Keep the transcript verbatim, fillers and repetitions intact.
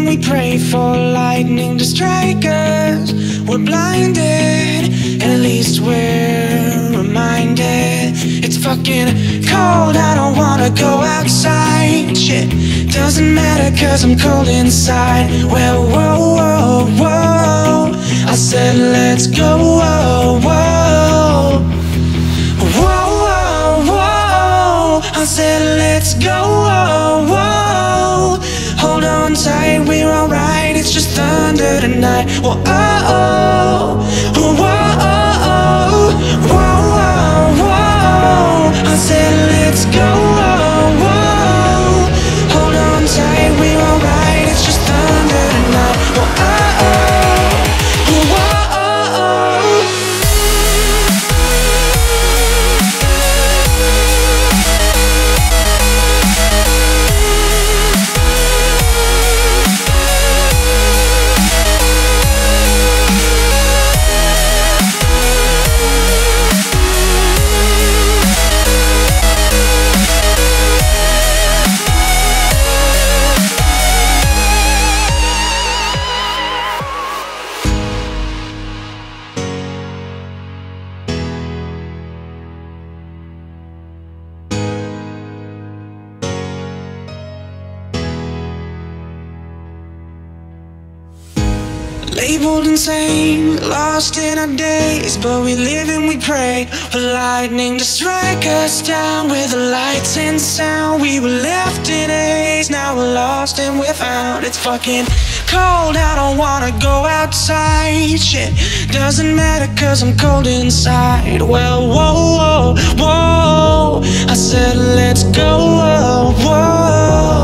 we pray for lightning to strike us. We're blinded, at least we're reminded. It's fucking cold, I don't wanna go outside. Shit, doesn't matter cause I'm cold inside. Well, whoa, whoa, whoa, I said let's go, whoa, whoa. Whoa, whoa, whoa, I said let's go, whoa, whoa. Hold on tight, we're alright, it's just thunder tonight. Whoa, oh, oh, whoa, oh, whoa, whoa, whoa. I said let's go, whoa, whoa. Hold on tight, we're alright, it's just thunder tonight. Whoa, oh, oh, whoa, oh. Labeled insane, lost in our days, but we live and we pray for lightning to strike us down. With the lights and sound, we were left in haze. Now we're lost and we're found. It's fucking cold, I don't wanna go outside. Shit, doesn't matter cause I'm cold inside. Well, whoa, whoa, whoa, I said let's go, whoa, whoa.